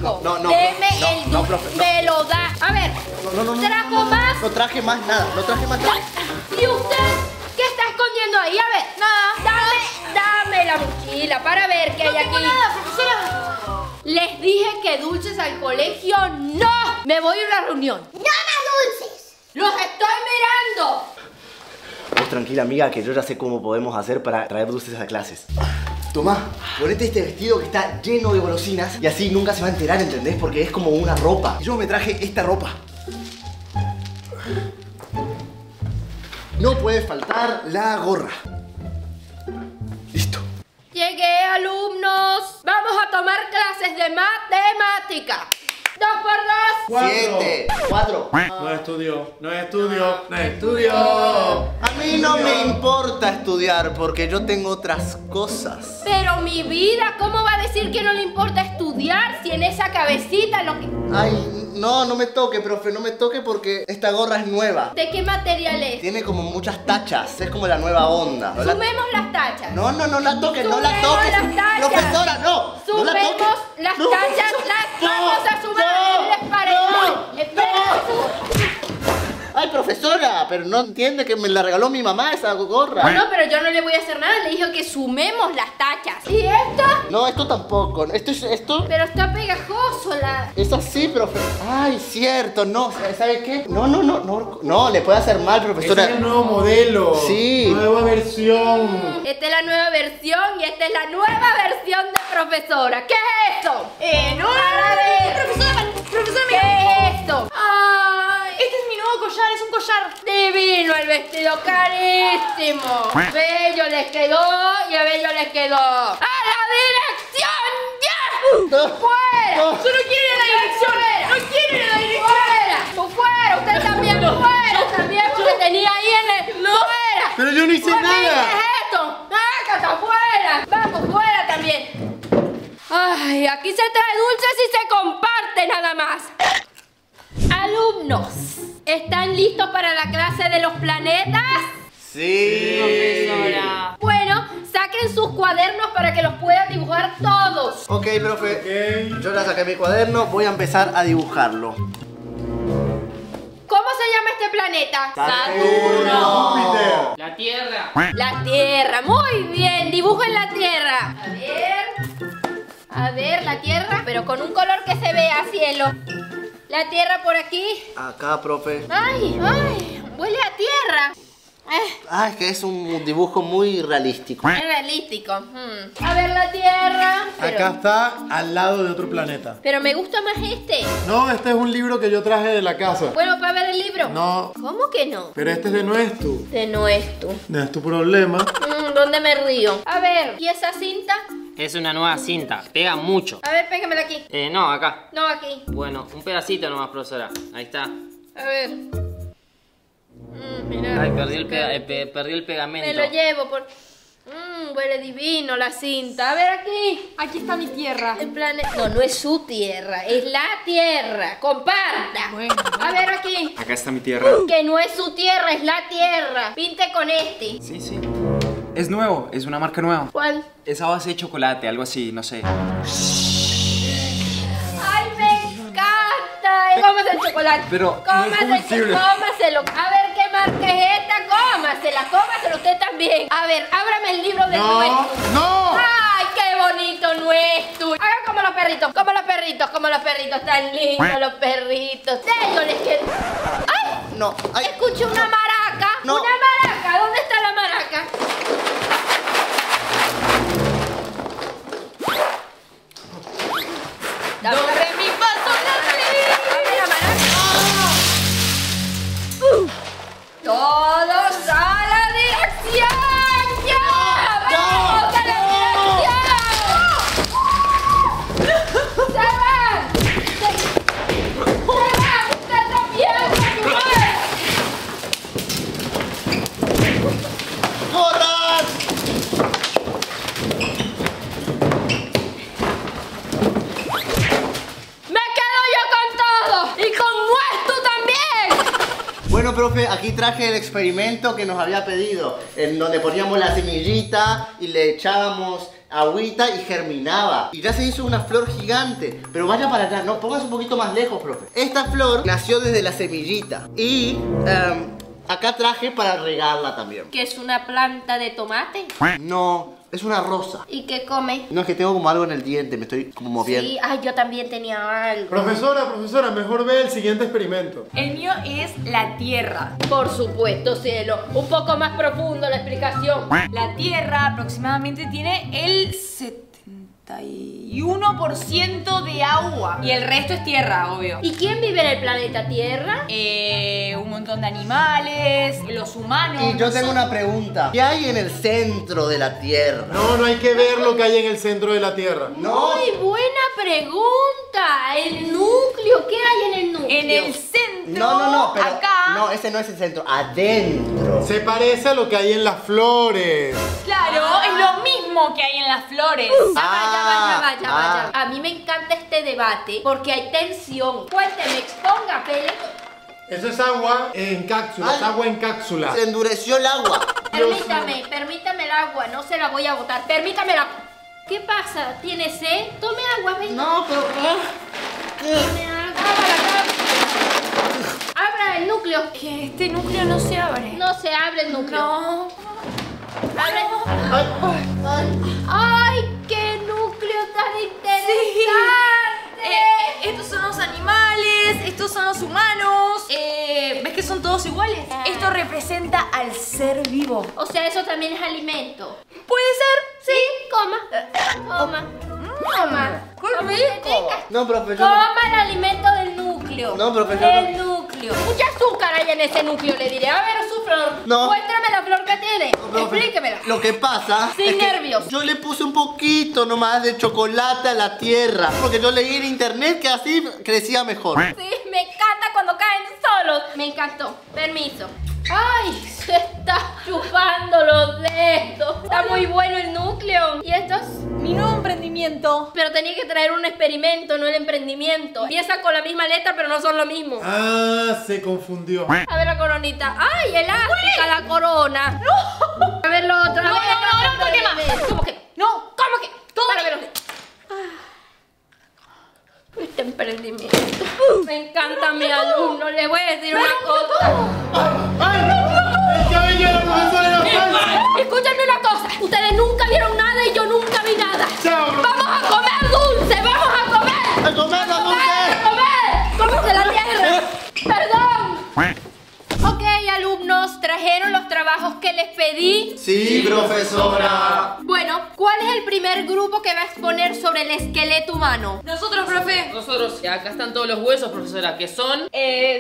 hijo. No, Deme el dulce. no, profe, no. Me lo da. A ver, ¿trajo más? No traje más nada, no traje más nada. ¿Y usted qué está escondiendo ahí? A ver, nada. Dame la mochila para ver qué hay aquí. No tengo nada, profesora. Les dije que dulces al colegio no. Me voy a una reunión. ¡No más dulces! ¡Los estoy mirando! Vos tranquila, amiga, que yo ya sé cómo podemos hacer para traer dulces a clases. Tomá, ponete este vestido que está lleno de golosinas y así nunca se va a enterar, ¿entendés? Porque es como una ropa. Yo me traje esta ropa. No puede faltar la gorra. Listo. Llegué, alumnos. Vamos a tomar clases de matemática. 2 por 2. 7, 4. No estudió, no estudió, no estudió. A mí no me importa estudiar porque yo tengo otras cosas. Pero mi vida, ¿cómo va a decir que no le importa estudiar si en esa cabecita lo que... Ay, no me toque, profe, no me toque porque esta gorra es nueva. ¿De qué material es? Tiene como muchas tachas, es como la nueva onda. No la- Sumemos las tachas. No la toques, no la Sumemos toques. las tachas. Profesora, no. No la Sumemos toques. las No, tachas, las vamos a sumar. ¿Qué les parece? Ay, profesora, pero no entiende que me la regaló mi mamá esa gorra. No, pero yo no le voy a hacer nada. Le dije que sumemos las tachas. ¿Y esto? No, esto tampoco. Esto Pero está pegajoso la... es así, profe. Ay, cierto, no. ¿Sabe qué? No, le puede hacer mal, profesora. Ese es el nuevo modelo. Sí. Nueva versión. Esta es la nueva versión y esta es la nueva versión de profesora. ¿Qué es eso? No, Para ver. profesora, ¿Qué es esto? Ay, este es mi nuevo collar, es un collar. divino el vestido, carísimo. Bello les quedó y a bello les quedó. ¡A la dirección! ¡Ya! ¡Fuera! No. Yo no quiero ir a la dirección. ¡Fuera! No quiero ir a la dirección. ¡Fuera! ¡Tú fuera! ¡Usted también fuera! ¡También porque tenía ahí en el... ¡Fuera! Pero yo no hice ¿Qué nada. es esto? ¡Sácate afuera! ¡Vamos, fuera también! Ay, aquí se trae dulces y se comparte nada más. Alumnos, ¿están listos para la clase de los planetas? Sí. Profesora. Bueno, saquen sus cuadernos para que los puedan dibujar todos. Ok, profe. Ok. Yo ya saqué mi cuaderno, voy a empezar a dibujarlo. ¿Cómo se llama este planeta? Saturno. La Tierra. La Tierra. Muy bien, dibujen la Tierra. A ver, la Tierra, pero con un color que se vea, cielo. La Tierra por aquí. Acá, profe. Ay, huele a tierra. Ah, es que es un dibujo muy realístico. Es realístico. A ver la Tierra. Acá está al lado de otro planeta. Pero me gusta más este. No, este es un libro que yo traje de la casa. Bueno, para ver el libro. No, ¿Cómo que no? pero este de no es tú. De no es tú. No es tu problema. ¿Dónde me río? A ver, ¿y esa cinta? Es una nueva cinta. Pega mucho. A ver, pégamela aquí. No, acá. No, aquí. Bueno, un pedacito nomás, profesora. Ahí está. A ver. Mirá. Ay, perdí el Me pegamento. lo llevo por... huele divino la cinta. A ver aquí. Aquí está mi tierra. El planeta... No es su tierra. Es la tierra. Comparta. Bueno. A ver aquí. Acá está mi tierra. Que no es su tierra, es la tierra. Pinte con este. Sí, sí. Es nuevo, es una marca nueva. ¿Cuál? Es a base de chocolate, algo así, no sé. ¡Ay, me encanta! Cómase el chocolate. Pero no es comestible. Cómaselo. A ver qué marca es esta. Cómaselo usted también. A ver, ábrame el libro de nuestro. ¡No! ¡Ay, qué bonito nuestro! Hagan como los perritos, como los perritos tan lindos, los perritos. De ellos les quedo. ¡Ay! No, ay. Escuché una maraca. No. Una maraca. ¿Dónde está la maraca? Do, re, mi, fa, sol, la, si. Dame la maraca. Todos a la dirección. ¡Ya! ¡Vamos a la dirección! ¡Se van! ¡Se van! ¡Usted también! ¡Corran! ¡Me quedo yo con todo! ¡Y con nuestro también! Bueno, profe, aquí traje el experimento que nos había pedido, en donde poníamos la semillita y le echábamos agüita y germinaba. Y ya se hizo una flor gigante. Pero vaya para allá, no, póngase un poquito más lejos, profe. Esta flor nació desde la semillita. Y acá traje para regarla también. ¿Que es una planta de tomate? No, es una rosa. ¿Y qué come? No, es que tengo como algo en el diente, me estoy como moviendo. Sí, ay, yo también tenía algo. Profesora, mejor ve el siguiente experimento. El mío es la Tierra. Por supuesto, cielo. Un poco más profundo la explicación. La Tierra aproximadamente tiene el 71% de agua. Y el resto es tierra, obvio. ¿Y quién vive en el planeta Tierra? Un montón de animales, los humanos. Y yo tengo una pregunta. ¿Qué hay en el centro de la Tierra? No hay que ver lo que hay en el centro de la Tierra. No. Muy buena pregunta. El núcleo, ¿qué hay en el núcleo? En el centro. No, pero acá. no, ese no es el centro, adentro. Se parece a lo que hay en las flores. Claro, es lo mismo que hay en las flores. Vaya. A mí me encanta este debate porque hay tensión. Cuénteme, exponga, Pele. Eso es agua en cápsula, es agua en cápsula. Se endureció el agua. Permítame el agua, no se la voy a botar. Permítame la... ¿Qué pasa? ¿Tiene sed? Tome agua, venga. No, pero... Tome agua. Abra el núcleo. Que este núcleo no se abre. No se abre el núcleo. No. Abre. ¡Ay, qué núcleo tan interesante! Estos son los animales, estos son los humanos. ¿Ves que son todos iguales? Esto representa al ser vivo. O sea, eso también es alimento. ¿Puede ser? Sí, coma. Coma. ¡Qué rico! No, profesor. Coma el alimento del núcleo. No, profesor. El núcleo. Mucha azúcar hay en ese núcleo, le diré. A ver, su flor. No. Muéstrame la flor que tiene. Profe, Explíquemela. Lo que pasa Sin es que nervios. yo le puse un poquito nomás de chocolate a la tierra. Porque yo leí en internet que así crecía mejor. Sí, me encanta cuando caen solos. Me encantó. Permiso. Ay, se está chupando los dedos. Está muy bueno el núcleo. ¿Y estos? Mi nuevo emprendimiento. Pero tenía que traer un experimento, no el emprendimiento. Empieza con la misma letra, pero no son lo mismo. Ah, se confundió. A ver la coronita. ¡Ay, elástica la corona! ¡No! A ver lo otro. No toque más. ¿Cómo que? No. ¿Cómo que? Todo. Para verlo. Este emprendimiento. Me encanta mi alumno. Le voy a decir una cosa. ¡Ay! ¡El cabello de la profesora era falso! Escúchenme una cosa. Ustedes nunca vieron nada y yo nunca vi nada. Chao, ¡Vamos a comer dulce! ¡Vamos a comer! ¡A comer la dulce! ¡A comer! ¡Vamos de la tierra! ¡Perdón! Ok, alumnos, ¿trajeron los trabajos que les pedí? Sí, profesora. Bueno, ¿cuál es el primer grupo que va a exponer sobre el esqueleto humano? Nosotros, profe. Nosotros, acá están todos los huesos, profesora, que son...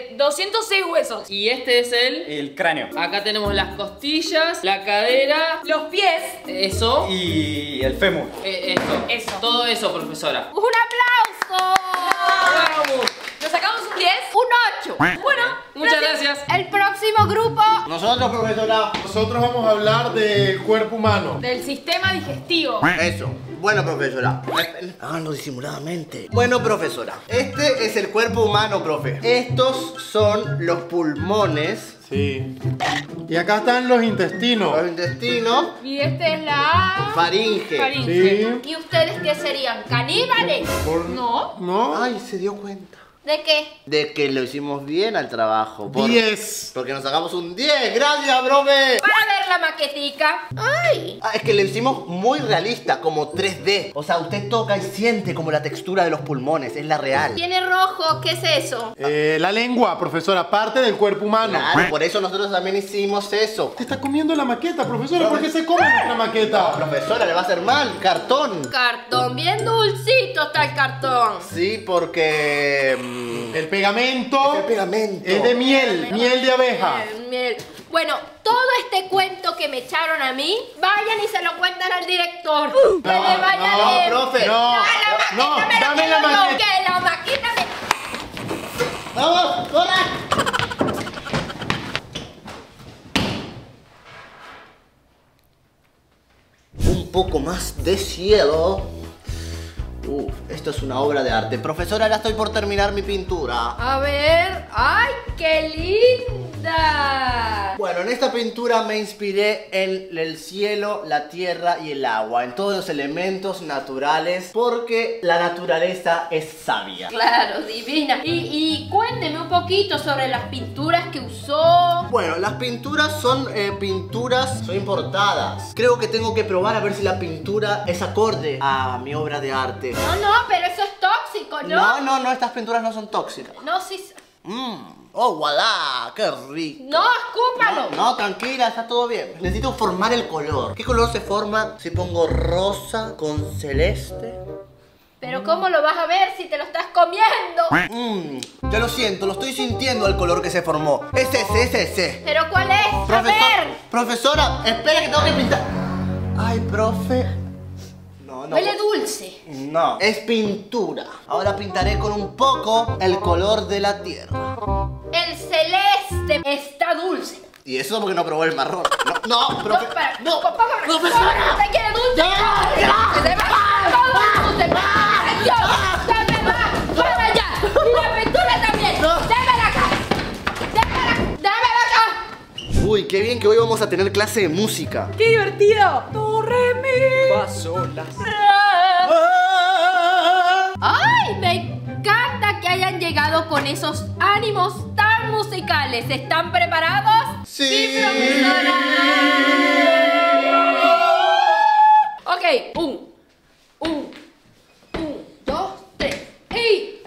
206 huesos. Y este es El cráneo. Acá tenemos las costillas, la cadera, Los pies. eso, Y el fémur. Eso. Todo eso, profesora. ¡Un aplauso! ¡Vamos! ¿Nos sacamos un 10? ¡Un 8! Bueno, Muchas gracias. El próximo grupo... Nosotros, profesora. Nosotros vamos a hablar del cuerpo humano. del sistema digestivo. Eso. Bueno, profesora. Háganlo disimuladamente. Bueno, profesora. Este es el cuerpo humano, profe. Estos son los pulmones, Sí. Y acá están los intestinos. los intestinos, Y este es la... faringe. Faringe. Sí. ¿Y ustedes qué serían? ¿Caníbales? No. ¿No? Ay, se dio cuenta. ¿De qué? De que lo hicimos bien al trabajo. 10. Porque nos sacamos un 10. ¡Gracias, profe! Para ver la maquetica. ¡Ay! Ah, es que lo hicimos muy realista, como 3D. O sea, usted toca y siente como la textura de los pulmones. Es la real. Tiene rojo, ¿qué es eso? La lengua, profesora, parte del cuerpo humano. Claro, por eso nosotros también hicimos eso. Te está comiendo la maqueta, profesora. ¿Por qué se come nuestra maqueta? Profesora, le va a hacer mal. Cartón. Cartón, bien dulcito está el cartón. Sí, porque... El pegamento el pegamento. es de miel, miel de abeja. Miel. Bueno, todo este cuento que me echaron a mí, vayan y se lo cuentan al director. Que No, le vaya no, bien. profe. No, no, me lo dame quedo la yo, maqueta. que la maqueta me... ¡Vamos, corran! Un poco más de cielo. Esto es una obra de arte. Profesora, ya estoy por terminar mi pintura. A ver, ¡ay, qué lindo! bonita! Bueno, en esta pintura me inspiré en el cielo, la tierra y el agua, en todos los elementos naturales, porque la naturaleza es sabia. Claro, divina. Y cuénteme un poquito sobre las pinturas que usó. Bueno, las pinturas son importadas. Creo que tengo que probar a ver si la pintura es acorde a mi obra de arte. No, pero eso es tóxico, ¿no? No, estas pinturas no son tóxicas. No, sí. Oh, voilà, qué rico. No, escúpalo. No, tranquila, está todo bien. Necesito formar el color. ¿Qué color se forma si pongo rosa con celeste? Pero ¿cómo lo vas a ver si te lo estás comiendo? Ya lo siento, lo estoy sintiendo el color que se formó. Es ese. ¿Pero cuál es? A ver. Profesora, espera que tengo que pintar. Ay, profe. No. Huele dulce. No, es pintura. Ahora pintaré con un poco el color de la tierra. El celeste está dulce. Y eso porque no probó el marrón. No, profe. No, profesora. ¿Usted quiere dulce? ¡Que se va! ¡Todo dulce! ¡Dios! ¡Dame más! ¡Para allá! ¡Y la pintura también! ¡Démela acá! ¡Démela acá! Uy, qué bien que hoy vamos a tener clase de música. ¡Qué divertido! ¡Do, re, mi! Fa, sol, la. ¡Ay! Me encanta que hayan llegado con esos ánimos tan musicales. ¿Están preparados? Sí. Profesora. Ok, un, dos, tres. Y.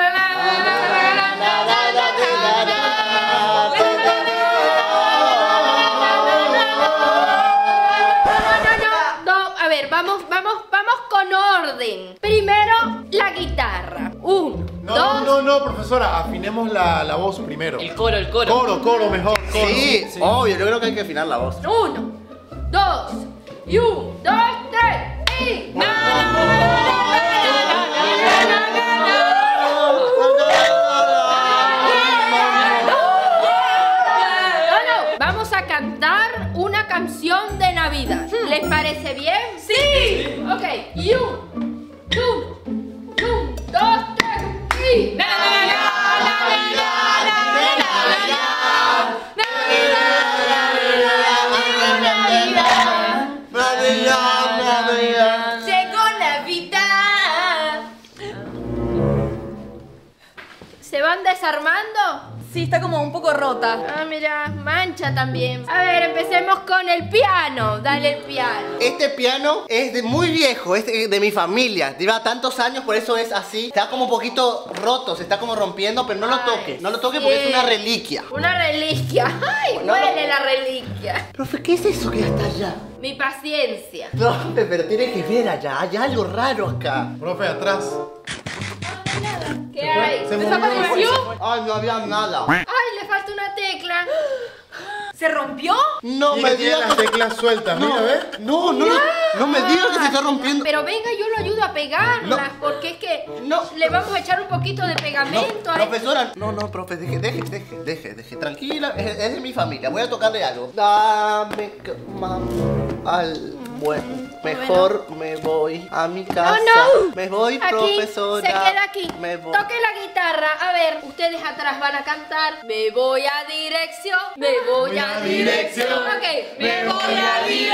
No, a ver, vamos con orden. Primero, la guitarra. Uno, dos. No, profesora, afinemos la voz primero. El coro. Coro, mejor. Coro. Sí, obvio, yo creo que hay que afinar la voz. Uno, dos, y un, dos, tres, y. No, vamos a cantar una canción de Navidad. ¿Les parece bien? ¡Sí! Ok, y un, dos, tres, y. Llegó Navidad. ¿Se van desarmando? Sí, está como un poco rota. Ah, mira, mancha también. A ver, empecemos con el piano. Dale el piano. Este piano es muy viejo, es de mi familia. Lleva tantos años, por eso es así. Está como un poquito roto, se está como rompiendo, pero no lo toque. No lo toque porque es una reliquia. Una reliquia. ¡Ay, huele la reliquia! Profe, ¿qué es eso que está allá? Mi paciencia. Profe, pero tiene que ver allá. Hay algo raro acá. Profe, atrás. ¿Qué hay? Se ¿Desapareció? Ay, no había nada. ¡Ay, le falta una tecla! ¿Se rompió? No Tiene me que tener digas. las teclas sueltas, mira, ¿ves? No me digas que se está rompiendo. Pero venga, yo lo ayudo a pegarlas, porque es que No. le vamos a echar un poquito de pegamento a Profesora, no, profe, deje, tranquila, es de mi familia, voy a tocarle algo. Dame mejor me voy a mi casa. No. Me voy, Aquí, profesora. se queda aquí. Me voy. Toque la guitarra. A ver, ustedes atrás van a cantar. Me voy a dirección. Me voy a dirección. Ok. Me voy a dirección.